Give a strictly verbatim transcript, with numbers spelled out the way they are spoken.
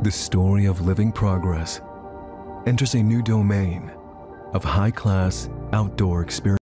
The story of living progress enters a new domain of high-class outdoor experience.